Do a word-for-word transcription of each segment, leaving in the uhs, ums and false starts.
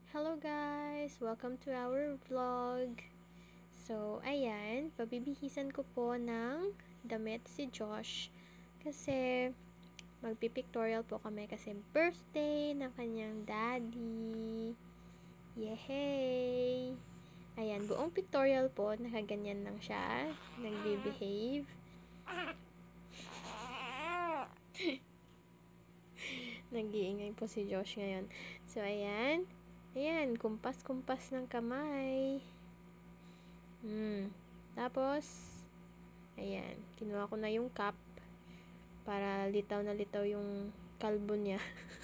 Hello guys! Welcome to our vlog. So, ayan, pabibihisan ko po ng damit si Josh kasi magpipictorial po kami kasi birthday ng kanyang daddy. Yehey! Ayan, buong pictorial po, nakaganyan lang siya, nagbe-behave. Nag-iingay po si Josh ngayon. So, ayan. Ayan, kumpas-kumpas ng kamay. Hmm. Tapos, ayan, kinuha ko na yung cup para litaw na litaw yung kalbo niya.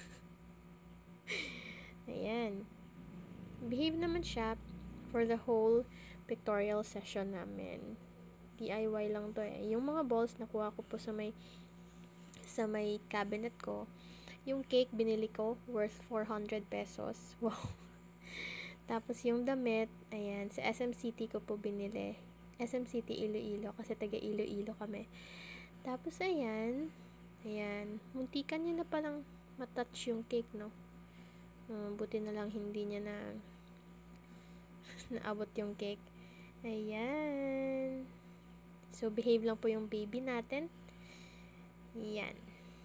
Ayan. Behave naman siya for the whole pictorial session namin. D I Y lang to eh. Yung mga balls nakuha ko po sa may sa may cabinet ko. Yung cake binili ko worth four hundred pesos. Wow. Tapos yung damit, ayan, sa S M City ko po binili. S M City Iloilo kasi taga Iloilo kami. Tapos ayan, ayan, muntikan niya na palang matouch yung cake, no? Um, buti na lang hindi niya na naabot yung cake. Ayan. So, behave lang po yung baby natin. Ayan.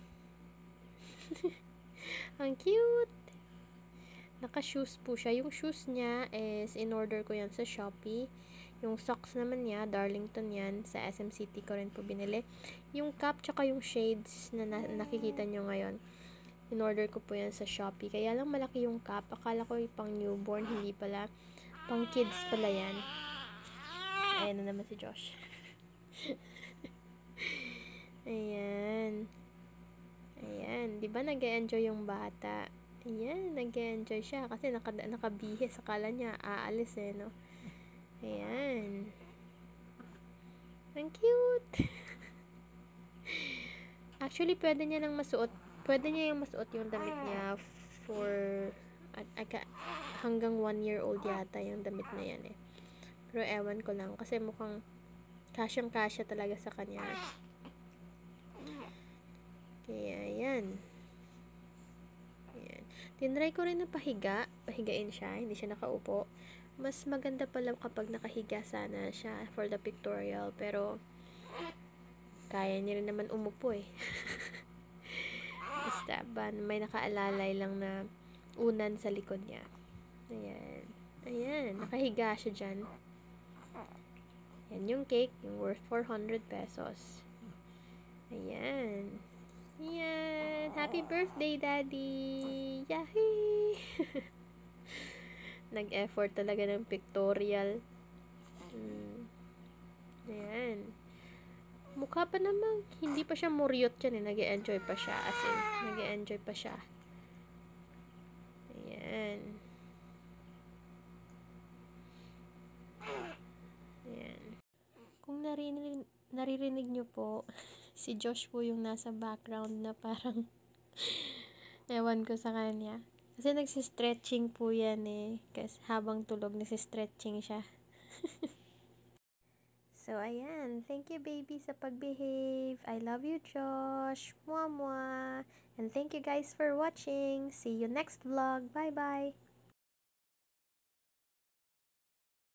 Ang cute! Naka-shoes po siya. Yung shoes niya is in-order ko yan sa Shopee. Yung socks naman niya, Darlington yan. Sa S M City ko rin po binili. Yung cap tsaka yung shades na, na nakikita nyo ngayon, in-order ko po yan sa Shopee. Kaya lang malaki yung cap. Akala ko yung pang newborn. Hindi pala. Pang kids pala yan. Ayan na naman si Josh. Ayan. Ayan. Diba nag-enjoy yung bata? Ayan. Nag-enjoy siya. Kasi naka, nakabihis. Akala niya aalis eh, no? Ayan. Ang cute. Actually, pwede niya nang masuot. Pwede niya yung masuot yung damit niya for at, at, hanggang one year old yata yung damit na yan eh. Pero ewan ko lang. Kasi mukhang kasyang-kasya talaga sa kanya. Kaya, yan. Ayan. Tinry ko rin na pahiga. Pahigain siya. Hindi siya nakaupo. Mas maganda pala kapag nakahiga sana siya for the pictorial. Pero, kaya niya rin naman umupo eh. Basta ba, may nakaalalay lang na unan sa likod niya. Ayan. Ayan. Nakahiga siya dyan. Yan yung cake. Yung worth four hundred pesos. Ayan. Ayan. Happy birthday, Daddy! Yahoo! Nag-effort talaga ng pictorial. Hmm. Ayan. Mukha pa namang, hindi pa siya muryot yan eh. Nag-e-enjoy pa siya. As in, nag-e-enjoy pa siya. Ayan. Ayan. Kung narinig, naririnig nyo po, si Josh po yung nasa background na parang ewan ko sa kanya. Kasi nagsistretching po yan eh. Kasi habang tulog, nagsistretching siya. So, ayan. Thank you, baby, sa pagbehave. I love you, Josh. Mwah, mwah. And thank you guys for watching. See you next vlog. Bye-bye.